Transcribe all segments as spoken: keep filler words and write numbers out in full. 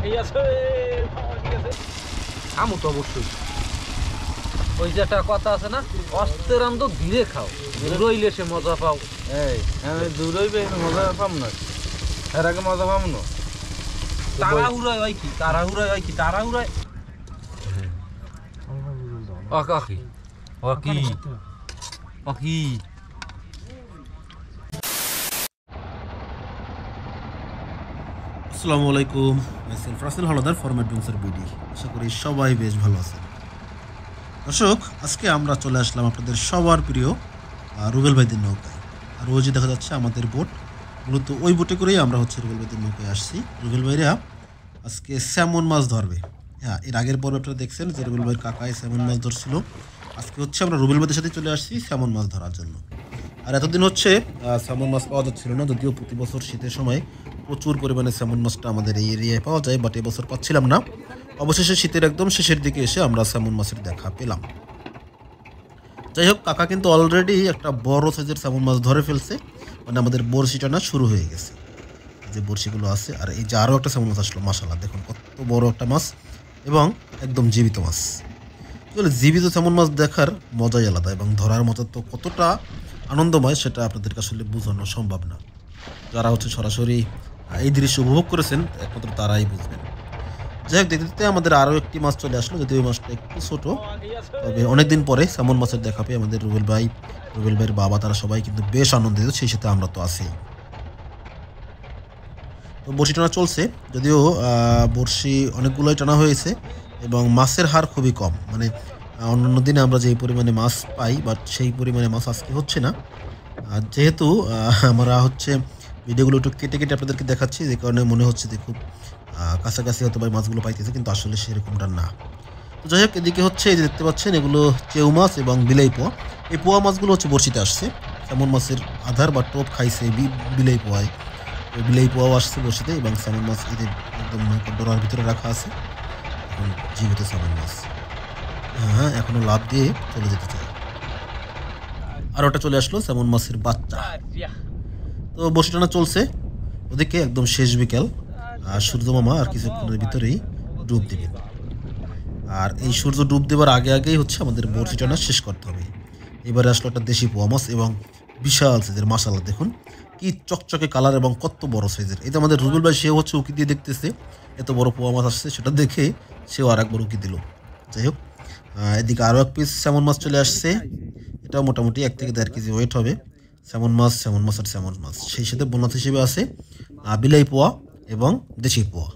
আমু তো অবশ্যই ওই যে একটা কথা আছে না, অস্তের আম তো ধীরে খাও, দূরইলে সে মজা পাও। এই আমি দূরইবে মজা পাম না, এর আগে মজা পাম না। তাড়াহুড়ায় হয় কি, তাড়াহুড়ায় হয় কি, তাড়াহুড়ায় অকি অকি অকি আসসালামু আলাইকুম, myself Rasel Haldar from adventure BD. আশা করি সবাই বেশ ভালো আছেন। দর্শক, আজকে আমরা চলে আসলাম আপনাদের সবার প্রিয় রুবেল ভাইদের নৌকায়। আর ওই যে দেখা যাচ্ছে আমাদের বোট, মূলত ওই বোটে করেই আমরা হচ্ছে রুবেল ভাইদের নৌকায় আসছি। রুবেল ভাইরা আজকে স্যামন মাছ ধরবে। হ্যাঁ, এর আগের পর্বে আপনারা দেখছেন যে রুবেল ভাইয়ের কাকায় স্যামন মাছ ধরছিল। আজকে হচ্ছে আমরা রুবেল ভাইদের সাথে চলে আসছি স্যামন মাছ ধরার জন্য। আর এতদিন হচ্ছে স্যামন মাছ পাওয়া যাচ্ছিল না, যদিও প্রতি বছর শীতের সময় প্রচুর পরিমাণে স্যামন মাছটা আমাদের এই এরিয়ায় পাওয়া যায়, বাট এবছর পাচ্ছিলাম না। অবশেষে শীতের একদম শেষের দিকে এসে আমরা স্যামন মাছের দেখা পেলাম। যাই হোক, কাকা কিন্তু অলরেডি একটা বড় সাইজের স্যামন মাছ ধরে ফেলছে, মানে আমাদের বড়শি টানা শুরু হয়ে গেছে। যে বড়শিগুলো আছে, আর এই যে আরও একটা স্যামন মাছ আসলো, মাশাআল্লাহ দেখুন কত বড় একটা মাছ এবং একদম জীবিত মাছ। আসলে জীবিত স্যামন মাছ দেখার মজাই আলাদা এবং ধরার মতো তো কতটা আনন্দময় সেটা আপনাদেরকে আসলে বোঝানো সম্ভব না। যারা হচ্ছে সরাসরি এই দৃশ্য উপভোগ করেছেন একমাত্র তারাই বুঝবেন। যাই হোক, দেখতে দেখতে আমাদের আরও একটি মাছ চলে আসলো, যদিও ওই মাছটা একটু ছোটো, তবে অনেকদিন পরে স্যামন মাছের দেখা পেয়ে আমাদের রুবেল ভাই, রুবেল ভাইয়ের বাবা, তারা সবাই কিন্তু বেশ আনন্দিত। সেই সাথে আমরা তো আছি। তো বড়শি টানা চলছে, যদিও বড়শি অনেকগুলোই টানা হয়েছে এবং মাছের হার খুবই কম। মানে অন্যান্য দিনে আমরা যেই পরিমাণে মাছ পাই, বাট সেই পরিমাণে মাছ আজকে হচ্ছে না। আর যেহেতু আমরা হচ্ছে ভিডিওগুলো একটু কেটে কেটে আপনাদেরকে দেখাচ্ছি, যে কারণে মনে হচ্ছে যে খুব কাছাকাছি হয়তো বা মাছগুলো পাইতেছে, কিন্তু আসলে সেরকমটা না। তো যাই হোক, এদিকে হচ্ছে এই যে দেখতে পাচ্ছেন, এগুলো চেউ মাছ এবং বিলাই পোয়া। এই পোয়া মাছগুলো হচ্ছে বড়শিতে আসছে। স্যামন মাছের আধার বা টোপ খাইছে বিলাই পোয়ায়, বিলাই পোয়াও আসছে বড়শিতে, এবং স্যামন মাছ এদের একদম ডোরার ভিতরে রাখা আছে। এখন জীবিত স্যামন মাছ, হ্যাঁ, এখনো লাভ দিয়ে চলে যেতে চায়। আর ওটা চলে আসলো স্যামন মাছের বাচ্চা। তো বড়শি টানা চলছে, ওদিকে একদম শেষ বিকেল, আর সূর্য মামা আর কিছুক্ষণের ভিতরেই ডুব দেবেন। আর এই সূর্য ডুব দেবার আগে আগেই হচ্ছে আমাদের বড়শি টানা শেষ করতে হবে। এবারে আসলো একটা দেশি পোয়া মাছ এবং বিশাল সাইজের, মাশাআল্লাহ দেখুন কি চকচকে কালার এবং কত বড় সাইজের। এই যে আমাদের রুবেল ভাই, সেও হচ্ছে উকি দিয়ে দেখতেছে এত বড় পোয়া মাছ আসছে, সেটা দেখে সেও আর একবার উকি দিল। যাই হোক, এদিকে আরও এক পিস স্যামন মাছ চলে আসছে। এটাও মোটামুটি এক থেকে দেড় কেজি ওয়েট হবে। স্যামন মাছ, স্যামন মাছ আর স্যামন মাছ, সেই সাথে বোনাস হিসেবে আছে বিলাই পোয়া এবং দেশি পোয়া।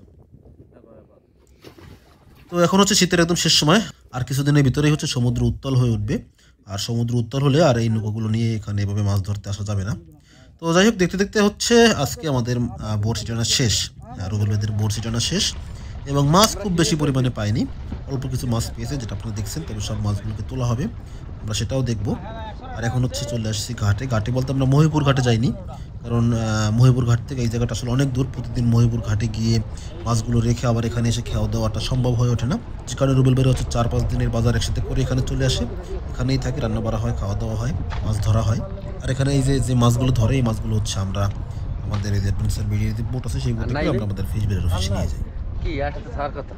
তো এখন হচ্ছে শীতের একদম শেষ সময়, আর কিছুদিনের ভিতরেই হচ্ছে সমুদ্র উত্তাল হয়ে উঠবে। আর সমুদ্র উত্তাল হলে আর এই নৌকাগুলো নিয়ে এখানে এভাবে মাছ ধরতে আসা যাবে না। তো যাই হোক, দেখতে দেখতে হচ্ছে আজকে আমাদের বড়শি টানা শেষ, রুবেল ভাইদের বড়শি টানা শেষ, এবং মাছ খুব বেশি পরিমাণে পায়নি, অল্প কিছু মাছ পেয়েছে যেটা আপনারা দেখছেন। তবে সব মাছগুলোকে তোলা হবে, আমরা সেটাও দেখব। আর এখন হচ্ছে চলে আসছি ঘাটে। ঘাটে বলতে আমরা মহিপুর ঘাটে যাইনি, কারণ মহিপুর ঘাট থেকে এই জায়গাটা আসলে অনেক দূর। প্রতিদিন মহিপুর ঘাটে গিয়ে মাছগুলো রেখে আবার এখানে এসে খাওয়া দাওয়াটা সম্ভব হয়ে ওঠে না, যে কারণে রুবেল ভাই হচ্ছে চার পাঁচ দিনের বাজার একসাথে করে এখানে চলে আসে। এখানেই থাকে, রান্না বাড়া হয়, খাওয়া দাওয়া হয়, মাছ ধরা হয়। আর এখানে এই যে যে মাছগুলো ধরে, এই মাছগুলো হচ্ছে আমরা আমাদের এই যে অ্যাডভেঞ্চার বিডির যে বোট আছে, সেই বোটে করে আমরা আমাদের ফিশ বিলের অফিসে নিয়ে যাই। কি এটা তো সার কথা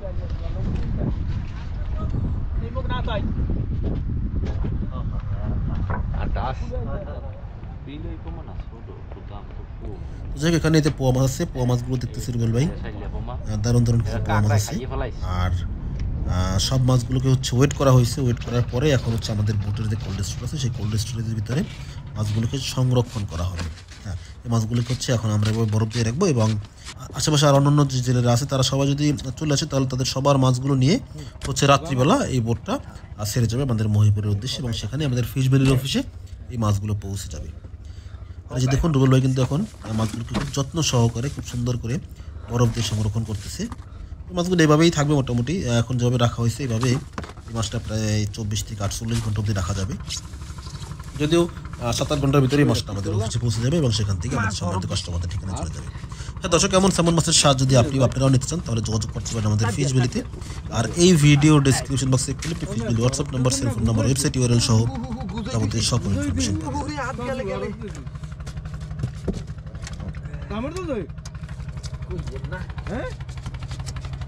যাই হোক, এখানে যে পোয়া মাছ আছে, পোয়া মাছগুলো দেখতেছি রুবেল ভাই, দারুণ দারুণ কিছু পোয়া মাছ আছে। আর সব মাছগুলোকে হচ্ছে ওয়েট করা হয়েছে। ওয়েট করার পরে এখন হচ্ছে আমাদের বোটের যে কোল্ড স্টোর আছে, সেই কোল্ড স্টোরেজের ভিতরে মাছগুলোকে সংরক্ষণ করা হবে। হ্যাঁ, এই মাছগুলোকে হচ্ছে এখন আমরা এভাবে বরফ দিয়ে রাখবো, এবং আশেপাশে আর অন্যান্য যে জেলেরা আছে তারা সবাই যদি চলে আসে, তাহলে তাদের সবার মাছগুলো নিয়ে হচ্ছে রাত্রিবেলা এই বোটটা ছেড়ে যাবে আমাদের মহিপুরের উদ্দেশ্যে, এবং সেখানে আমাদের ফিশ ভ্যালির অফিসে এই মাছগুলো পৌঁছে যাবে। আর যে দেখুন, রুবেল ভাই কিন্তু এখন মাছগুলোকে খুব যত্ন সহকারে, খুব সুন্দর করে বরফ দিয়ে সংরক্ষণ করতেছে। মাছগুলো এভাবেই থাকবে মোটামুটি, এখন যেভাবে রাখা হয়েছে এইভাবে এই মাছটা প্রায় চব্বিশ থেকে আটচল্লিশ ঘন্টা অবধি রাখা যাবে। যদিও সাত আট ঘন্টার ভিতরেই মাছটা আমাদের অফিসে পৌঁছে যাবে, এবং সেখান থেকে আমাদের সম্মানিত কাস্টমারদের ঠিকানা চলে যাবে। হ্যাঁ দর্শক, এমন স্যামন মাছের স্বাদ যদি আপনি আপনারাও নিতে চান, তাহলে যোগাযোগ করতে পারেন আমাদের ফিশ ভ্যালিতে। আর এই ভিডিও ডেসক্রিপশন বক্সে click fish valley WhatsApp number, cellphone number, website URL সহ যাবতীয় সকল ইনফরমেশন পাবেন।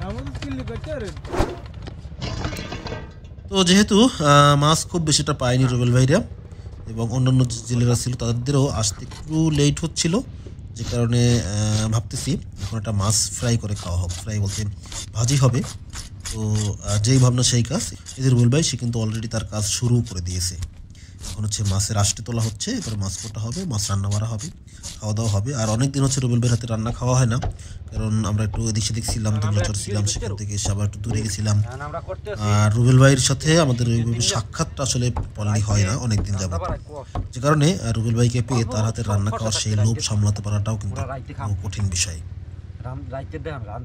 তো যেহেতু আহ, মাছ খুব বেশিটা পায়নি রুবেল ভাইরা এবং অন্যান্য যে জেলেরা ছিল তাদেরও আসতে একটু লেট হচ্ছিল, যে কারণে আহ, ভাবতেছি এখন একটা মাছ ফ্রাই করে খাওয়া হোক। ফ্রাই বলতে ভাজি হবে। তো আহ, যেই ভাবনা সেই কাজ। এদের রুবেল ভাই সে কিন্তু অলরেডি তার কাজ শুরু করে দিয়েছে। এখন হচ্ছে মাছের আষ্টে তোলা হচ্ছে, এবার মাছ কোটা হবে, মাছ রান্না করা হবে, খাওয়া দাওয়া হবে। আর অনেক দিন হচ্ছে রুবেল ভাইয়ের হাতে রান্না খাওয়া হয় না, কারণ আমরা একটু এদিক সেদিক ছিলাম, দুবলাচর ছিলাম, সেখান থেকে এসে আবার একটু দূরে গেছিলাম। আমরা করতে আর রুবেল ভাইয়ের সাথে আমাদের ওইভাবে সাক্ষাৎটা আসলে পড়ালি হয় না অনেক দিন যাবত, যে কারণে আহ, রুবেল ভাইকে পেয়ে তার হাতে রান্না খাওয়ার সেই লোভ সামলাতে পারাটাও কিন্তু কোনো কঠিন বিষয়। রাম রাইতে দেন রান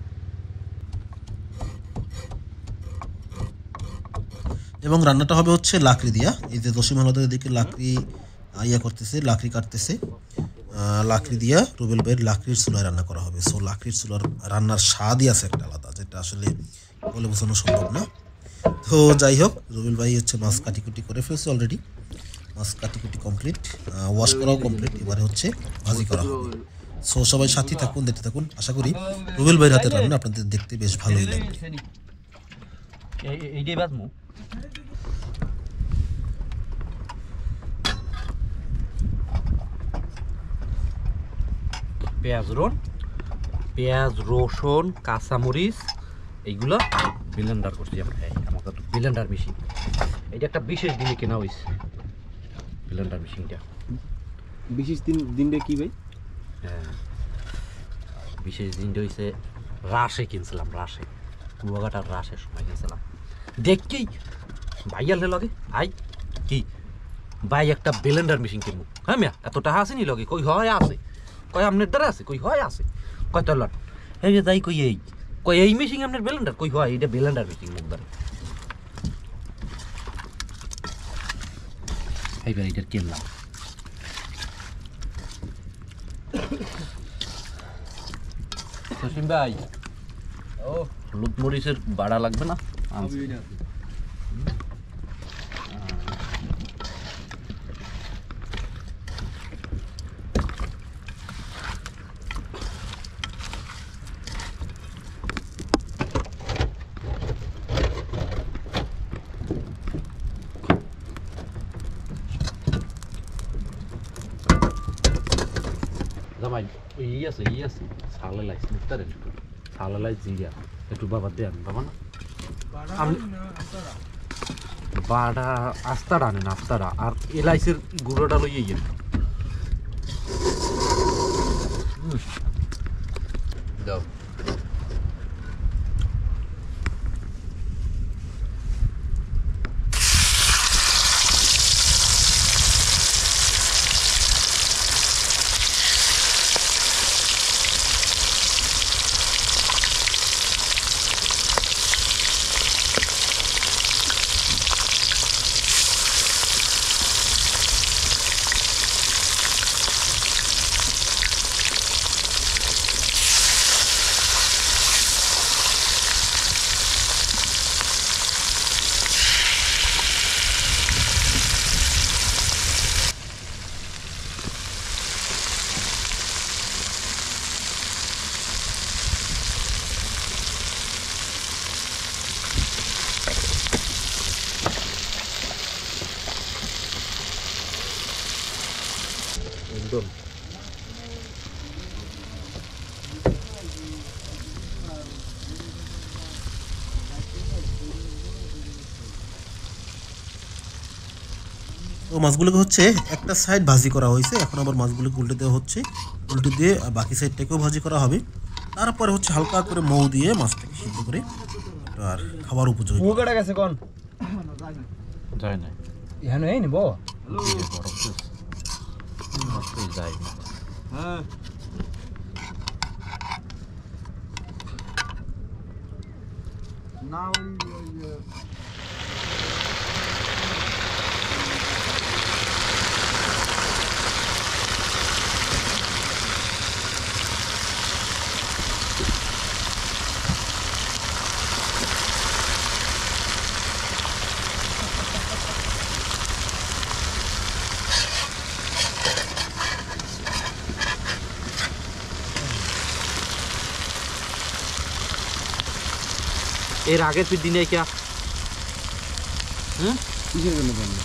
এবং রান্নাটা হবে হচ্ছে লাকড়ি দিয়া। এই যে দশিম হালদার দিকে লাকড়ি আহ, ইয়া করতেছে, লাকড়ি কাটতেছে। আহ, লাকড়ি দিয়া রুবেল ভাইয়ের লাকড়ির চুলায় রান্না করা হবে। সো লাকড়ির চুলার রান্নার স্বাদই আছে একটা আলাদা, যেটা আসলে বলে বোঝানো সম্ভব না। তো যাই হোক, রুবেল ভাই হচ্ছে মাছ কাটিকুটি করে ফেলছে অলরেডি। মাছ কাটিকুটি কমপ্লিট, ওয়াশ করাও কমপ্লিট, এবারে হচ্ছে ভাজি করা হবে। সো সবাই সাথে থাকুন, দেখতে থাকুন। আশা করি রুবেল ভাইয়ের হাতের রান্না আপনাদের দেখতে বেশ ভালোই লাগবে। এইটাই বাজমু পেঁয়াজ রসুন পেঁয়াজ রসুন কাঁচামরিচ এইগুলো ব্লেন্ডার করছি আমরা। হ্যাঁ, আমাকে তো ব্লেন্ডার মেশিন, এটা একটা বিশেষ দিনে কেনা হয়েছে ব্লেন্ডার মেশিনটা। বিশেষ দিন দিনটা কি ভাই? হ্যাঁ, বিশেষ দিনটা হয়েছে রাসে কিনছিলাম, রাসে কুয়াঘাটার রাসের সময় কিনছিলাম। দেখি ভাইয়াল লগে ভাই কি ভাই একটা ব্লেন্ডার মেশিন কিনবো। হ্যাঁ মিয়া, এত টাকা আছে নি লগে? কই হয় আছে, কয় আপনার দ্বারা আছে, কই হয় আছে, কয় তলার এই যে যাই কই এই কই এই মেশিন আপনার ব্লেন্ডার, কই হয় এটা ব্লেন্ডার মেশিন মুখ দ্বারা। এইবার এটা কিনলাম। সসীম ভাই, ও হলুদ মরিচের বাড়া লাগবে না? জামাই এই আছে এই আছে সালে লাইস মুক্তার একটু সালে লাইস জিরা একটু বাবা দেন বাবা না বাড়া আস্তাটা আনেন, আস্তাটা আর এলাইসের গুঁড়োটা লইয়ে গেল। দাও একদম তো মাছগুলোকে হচ্ছে একটা সাইড ভাজি করা হয়েছে, এখন আবার মাছগুলোকে উল্টে দেওয়া হচ্ছে। উল্টে দিয়ে বাকি সাইডটাকেও ভাজি করা হবে। তারপরে হচ্ছে হালকা করে মৌ দিয়ে মাছটাকে সিদ্ধ করে আর খাবার উপযোগী। মুগটা গেছে কোন যায় না এখানে এই নিব। যায় না হ্যাঁ না ওই এর আগের ফির দিনে কে হুম কিসের জন্য বললো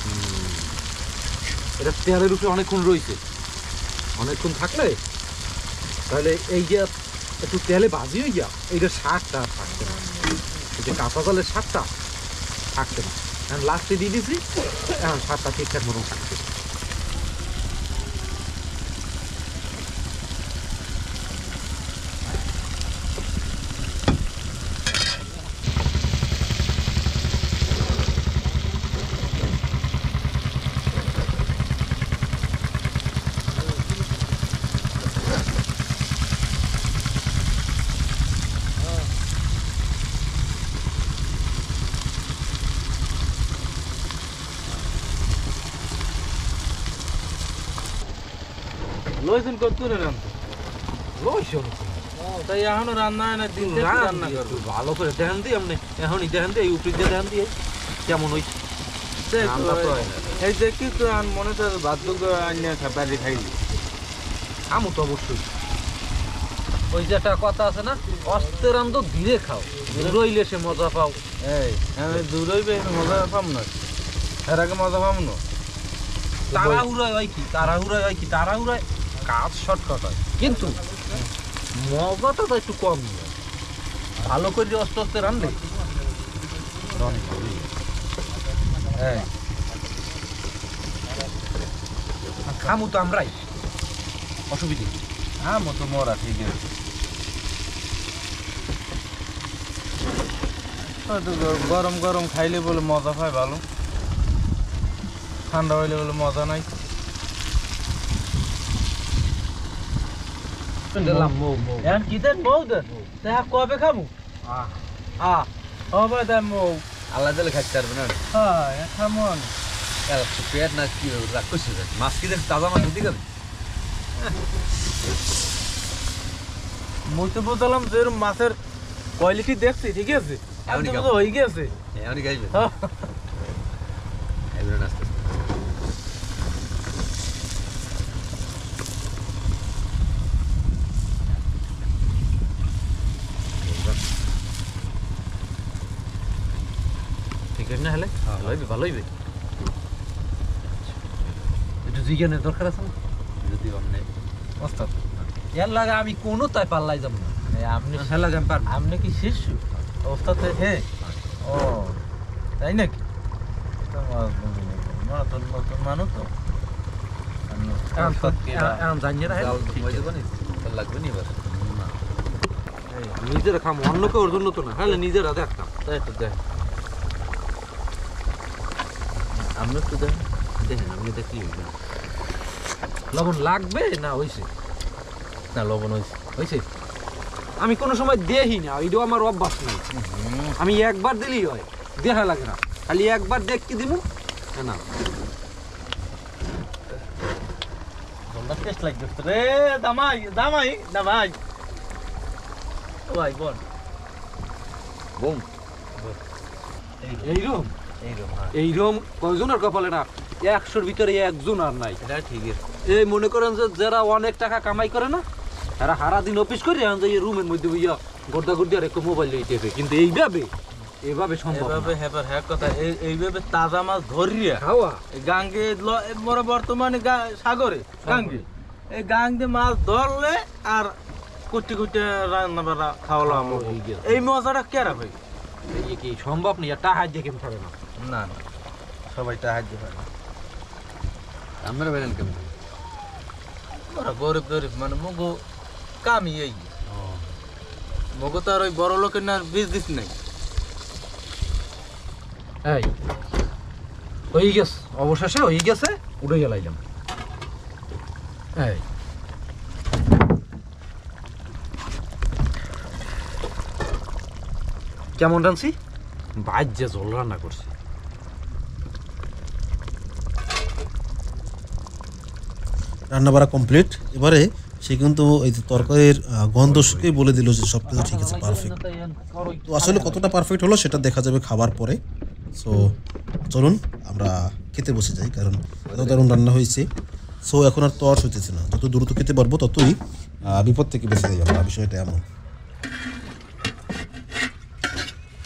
এটা তেলের উপরে অনেকক্ষণ রয়েছে, অনেকক্ষণ থাকলে তাহলে এই যে একটু তেলে ভাজি হয়ে যা এইটা শাকটা আর থাকছে না, এই যে কাঁচা জলের শাকটা থাকছে না। এখন লাস্টে দিয়ে দিছি, এখন শাকটা ঠিকঠাক মতন থাকছে। লইছেন কত রে রান্না লইছ তাই এখনো রান্না হয় না দিন থেকে রান্না করবো ভালো করে দেখান দিই আপনি, এখনই দেখান দিই, উপরে দিয়ে দেখান দিই কেমন হয়েছে। রান্না তো হয় না। এই দেখি তো আন মনে তো বাধ্য আনিয়ে খাবারে খাইলি আমও তো অবশ্যই ওই যে একটা কথা আছে না, অস্তের আম তো ধীরে খাও, রইলে সে মজা পাও। এই আমি দূরই বে মজা পাম না, এর আগে মজা পাম না। তাড়াহুড়ায় হয় কি তাড়াহুড়ায় হয় কি তাড়াহুড়ায় কাজ শর্টকাট হয়, কিন্তু মজাটা তো একটু কম হয়। ভালো করে অস্তে অস্তে রানলে অনেক ভালোই হয়। হ্যাঁ আর খামু তো আমরাই, অসুবিধে নেই। হ্যাঁ মতো মরা ঠিক আছে। হয়তো গ- গরম গরম খাইলে বলে মজা পায় ভালো, ঠান্ডা হইলে বলে মজা নাই। দিলাম মৌ মৌ এখন কি দেন মৌ দেন তা কবে খামু? আহ আ হবে দেন মৌ। আল্লাহ দিলে খাইতে পারবে না। হ্যাঁ খামন পেট না কি রাগ করছে, মাছ কি দেন, তাজা মাছ দিকে মুই তো বললাম যে এরম মাছের কোয়ালিটি দেখছি ঠিক আছে, এমনই একদম খাবো। তো হয়ে গেছে। এমনি খাইবে হ্যাঁ। খাইবে আস্তে ঠিক আছে না, হলে ভালো হইবে ভালো হইবে। একটু জিজ্ঞানের দরকার আছে না, যদি অমনে ওস্তাদ এর লাগে আমি কোনো তাই পাল্লাই যাব না, এই আপনি হ্যাঁ লাগে আমি পারবো। আপনি কি শিশু ওস্তাদ হ্যাঁ? ও তাই নাকি? তো মাছ বুঝি নাই। নতুন নতুন মানুষ তো এখন তো ওস্তাদ কি না? এখন জানিয়ে রাখেন লাগবে নি এবার নিজেরা খাম, অন্য কেউ জন্য তো না, হ্যাঁ নিজেরা দেখতাম। তাই তো দেখ আপনি একটু দেখ দেখেন আপনি দেখলি হইবে না। লবণ লাগবে না হয়েছে, না লবণ হয়েছে। হয়েছে আমি কোনো সময় দেখি না, এটাও আমার অভ্যাস নেই। আমি একবার দিলেই হয়, দেখা লাগে না, খালি একবার দেখতে দিব না। জলটা টেস্ট লাগবে রে দামাই দামাই দামাই ও ভাই বল বোম এইরকম এইরকম হ্যাঁ এইরকম কয়জনের কপালে না, একশোর ভিতরে একজন আর নাই। এটা ঠিক আছে। এই মনে করেন যে যারা অনেক টাকা কামাই করে না, তারা সারা দিন অফিস করে এখন যে রুমের মধ্যে বইয়া গড়দা গড়দি আর একটু মোবাইল লইতেছে, কিন্তু এইভাবে এভাবে সম্ভব না। এভাবে হ্যাঁ হ্যাঁ কথা এই এইভাবে তাজা মাছ ধরিয়া খাওয়া এই গাঙ্গে ল- এ বড় বর্তমানে গা- সাগরে গাঙ্গে এই গাঙ্গে মাছ ধরলে আর কুটি কুটি রান্না বান্না খাওয়ালো খাওয়া আমার হয়ে গেছে। এই মজাটা কেরা ভাই? এই কি সম্ভব নেই, আর টাকা দিয়ে কেমন খাবে না। না না সবাই সাহায্য হয় না, আমরা বেরেন কেমন ওরা গরিব গরিব মানে মগো কামি এই মগো তো আর ওই বড় লোকের না বিজনেস নেই। এই হয়ে গেছে, অবশেষে হয়ে গেছে, উঠে গেলাইলাম। এই কেমন রানছি, বাজ্যে জল রান্না করছি। রান্না বাড়া কমপ্লিট। এবারে সে কিন্তু এই যে তরকারির আহ, গন্ধ শুকেই বলে দিল যে সব কিছু ঠিক আছে, পারফেক্ট। তো আসলে কতটা পারফেক্ট হলো সেটা দেখা যাবে খাবার পরে। সো চলুন আমরা খেতে বসে যাই, কারণ এত দারুণ রান্না হয়েছে। সো এখন আর তর্স হইতেছে না, যত দ্রুত খেতে পারবো ততই আহ, বিপদ থেকে বেঁচে যাই আমরা, বিষয়টা এমন।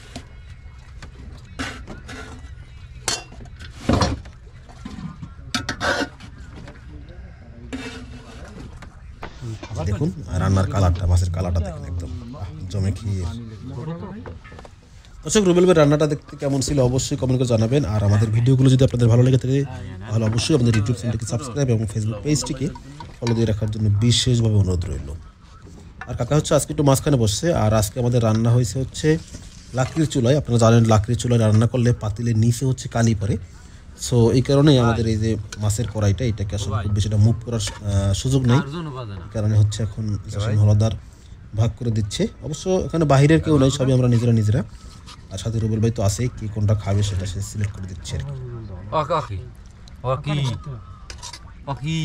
দেখুন রান্নার কালারটা, মাছের কালারটা দেখুন একদম আহ, জমে ক্ষীর। দর্শক রুবেল ভাই রান্নাটা দেখতে কেমন ছিল অবশ্যই কমেন্ট করে জানাবেন। আর আমাদের ভিডিওগুলো যদি আপনাদের ভালো লেগে থাকে তাহলে অবশ্যই আমাদের ইউটিউব চ্যানেলটিকে সাবস্ক্রাইব এবং ফেসবুক পেজটিকে ফলো দিয়ে রাখার জন্য বিশেষভাবে অনুরোধ রইল। আর কাকা হচ্ছে আজকে একটু মাঝখানে বসছে। আর আজকে আমাদের রান্না হয়েছে হচ্ছে লাকড়ির চুলায়। আপনারা জানেন লাকড়ির চুলায় রান্না করলে পাতিলের নিচে হচ্ছে কালি পড়ে। সো এই কারণেই আমাদের এই যে মাছের কড়াইটা এটাকে আসলে খুব বেশিটা মুভ করার আহ, সুযোগ নেই। এই কারণে হচ্ছে এখন জাসন হলদার ভাগ করে দিচ্ছে। অবশ্য এখানে বাহিরের কেউ নেই, সবই আমরা নিজেরা নিজেরা। আর সাথে রুবেল ভাই তো আছেই, কি কোনটা খাবে সেটা সে সিলেক্ট করে দিচ্ছে আর কি। অকি অকি অকি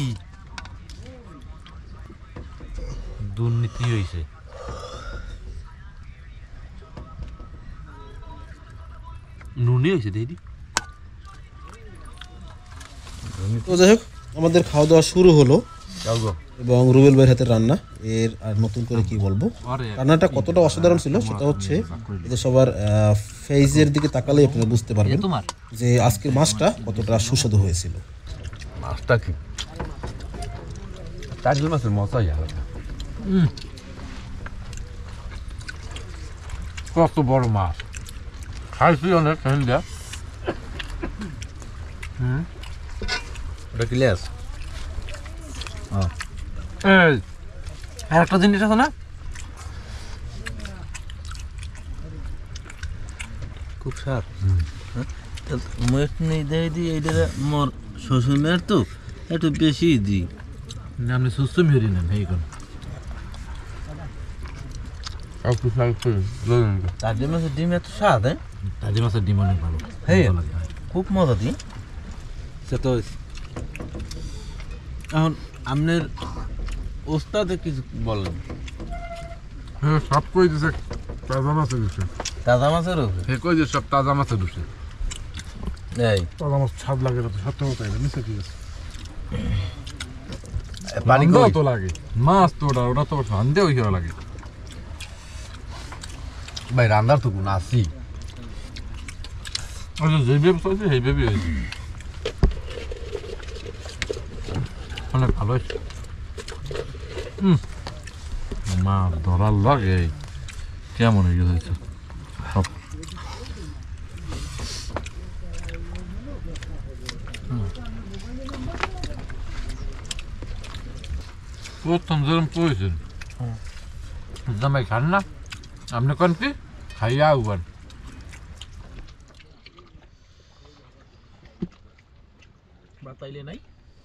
দুর্নীতি হয়েছে। নুনি হয়েছে দিদি। তো যাই হোক আমাদের খাওয়া দাওয়া শুরু হলো এবং রুবেল ভাইয়ের হাতের রান্না। এর আর নতুন করে কি বলবো, রান্নাটা কতটা অসাধারণ ছিল সেটা হচ্ছে এই যে সবার ফেজের দিকে তাকালেই আপনারা বুঝতে পারবেন যে আজকের মাছটা কতটা সুস্বাদু হয়েছিল। মাছটা কি টাইল মাছের মজাই আলাদা। কত বড় মাছ খাইছি অনেক সন্ধ্যা। হুম ওটা ক্লিয়ার। এই আর একটা জিনিস আছে না, খুব স্বাদ। মেট নেই দেয় দিই, এইটা মোর শ্বশুর মেয়ের তো একটু বেশি দিই। আপনি সুস্থ মেরি নেন এই কোন একটু সাইড করে লইন। তাজা মাছের ডিম এত স্বাদ, হ্যাঁ তাজি মাছের ডিম অনেক ভালো। হ্যাঁ ভালো লাগে। খুব মজা দিই। সে তো এখন আপনার ওস্তাদে কিছু বলেন। হ্যাঁ সব কই দিছে তাজা মাছের দিছে। তাজা মাছের উপরে হে কই যে সব তাজা মাছের দিছে। এই তাজা মাছ স্বাদ লাগে না তো সত্য কথা এটা নিচে কি আছে। পানি গন্ধ কই তো লাগে মাছ তো ওটা ওটা তো সন্দেহ হইয়া লাগে। ভাই রান্নার তো গুণ আছি। আচ্ছা যে বেবি আছে সেই বেবি হয়েছে অনেক ভালো হয়েছে। হুম মাছ ধরার লাগে কেমন হয়ে গেছে সব। প্রথম যেরকম পড়েছেন জামাই খান না আপনি কোন কি খাইয়া উবান। বাতাইলে নাই।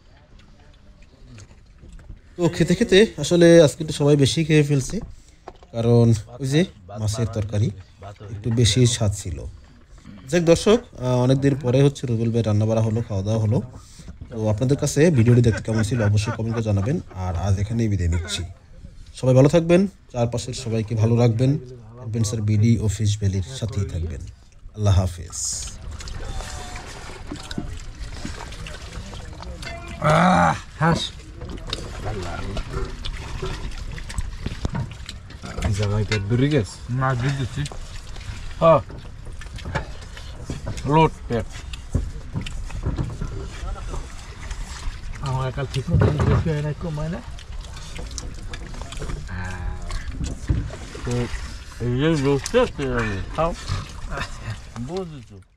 তো খেতে খেতে আসলে আজকে একটু সবাই বেশি খেয়ে ফেলছে, কারণ ওই যে মাছের তরকারি একটু বেশি স্বাদ ছিল। যাক দর্শক, অনেকদিন পরে হচ্ছে রুবেল ভাই রান্না বাড়া হলো, খাওয়া দাওয়া হলো। তো আপনাদের কাছে ভিডিওটি দেখতে কেমন ছিল অবশ্যই কমেন্ট করে জানাবেন। আর আজ এখানেই বিদায় নিচ্ছি। সবাই ভালো থাকবেন, চারপাশের সবাইকে ভালো রাখবেন। অ্যাডভেঞ্চার বিডি ও ফিশ ভ্যালির সাথেই থাকবেন। আল্লাহ হাফেজ। হাস জামাই পেট বেরিয়ে গেছে। মাছ দিয়ে দিচ্ছি। হ্যাঁ লোট পেট আমার কাল ঠিক মতো খেয়ে নাই কমায় না। এই যে রোস্ট খাও বুঝেছো।